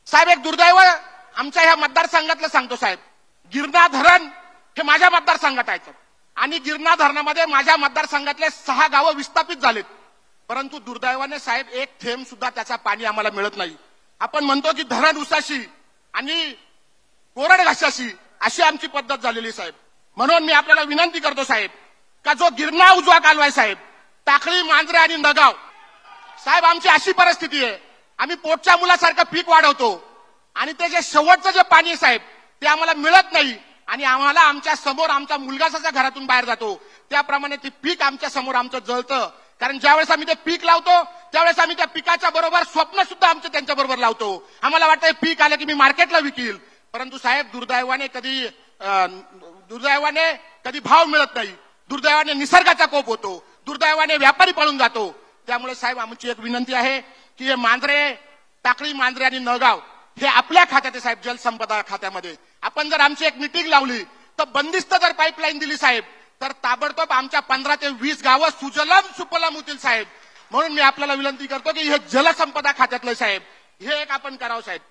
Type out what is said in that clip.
साहेब एक दुर्दैव आमच्या ह्या मतदारसंघातलं सांगतो साहेब, गिरणा धरण हे माझ्या मतदारसंघात आहे आणि गिरणा धरणामध्ये माझ्या मतदारसंघातले 6 गावं विस्थापित झालेत, परंतु दुर्दैवाने साहेब एक थेंब सुद्धा त्याचा पाणी आम्हाला मिळत नाही। आपण म्हणतो की धरण उसाशी आणि कोरड घासाशी अशी आमची पद्धत झालेली साहेब। म्हणून मी आपल्याला विनंती करतो साहेब का जो गिरणा उजवा कालवा साहेब, टाकळी, मांजरे आणि नगाव साहेब, आमची अशी परिस्थिती आहे, आम्ही पोटच्या मुलासारखं पीक वाढवतो आणि ते जे शेवटचं जे पाणी साहेब ते आम्हाला मिळत नाही आणि आम्हाला आमच्या समोर आमचा मुलगा जसा घरातून बाहेर जातो त्याप्रमाणे ते पीक आमच्या समोर आमचं जळतं। कारण ज्यावेळेस आम्ही ते पीक लावतो त्यावेळेस आम्ही त्या पिकाच्या बरोबर स्वप्न सुद्धा आमचे त्यांच्या बरोबर लावतो। आम्हाला वाटतं पीक आलं की मी मार्केटला विकील, परंतु साहेब दुर्दैवाने कधी भाव मिळत नाही, दुर्दैवाने निसर्गाचा कोप होतो, दुर्दैवाने व्यापारी पळून जातो। त्यामुळे साहेब आमची एक विनंती आहे की हे मांजरे, टाकळी, मांजरे आणि नळगाव हे आपल्या खात्यात आहे साहेब, जलसंपदा खात्यामध्ये। आपण जर आमची एक मीटिंग लावली तर बंदिस्त जर पाईपलाईन दिली साहेब तर ताबडतोब आमच्या 15 ते 20 गावं सुजलाम सुफलाम होतील साहेब। म्हणून मी आपल्याला विनंती करतो की हे जलसंपदा खात्यातलं साहेब हे एक आपण करावं साहेब।